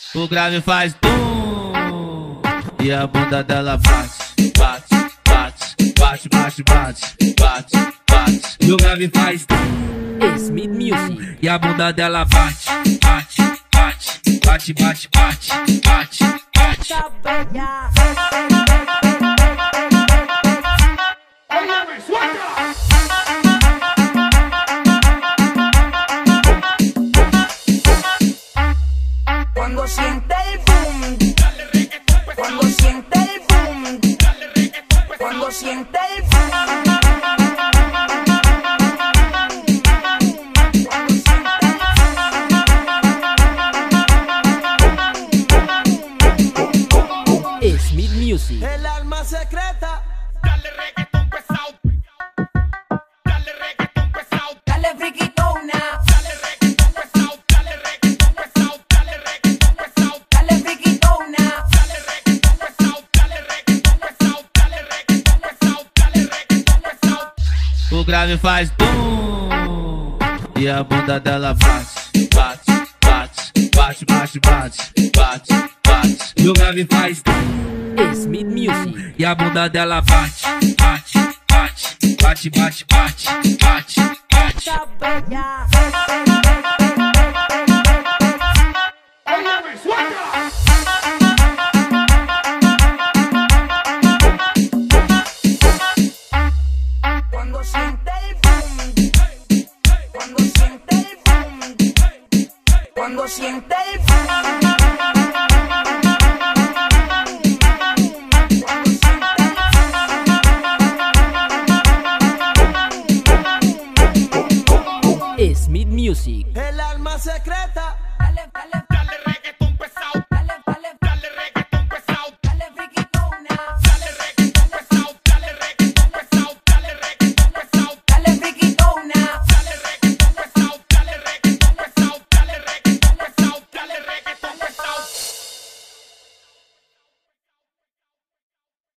O grave faz tum e a bunda dela bate, bate, bate, bate, bate, bate, bate, bate. E o grave faz tum Smith Music. e a bunda dela bate, bate, bate, bate, bate, bate, bate, bate. Cuando siente el boom, cuando siente el boom, cuando siente el boom. Smith Music. El alma secreta. Dale reggaetón pesado. Dale reggaetón pesado. Dale friquitona, Dale reggaetón pesado. Dale reggaetón pesado. Dale reggaetón pesado. dale friquitona, Dale reggaetón pesado. Dale reggaetón pesado. Dale reggaetón pesado. Dale reggaetón pesado. O grave faz tum e a bunda dela bate, bate, bate, bate, bate, bate, bate, bate. E o grave faz tum Smith Music. e a bunda dela bate, bate, bate, bate, bate, bate, bate, bate. cuando siente el boom, cuando siente el boom, cuando siente el boom.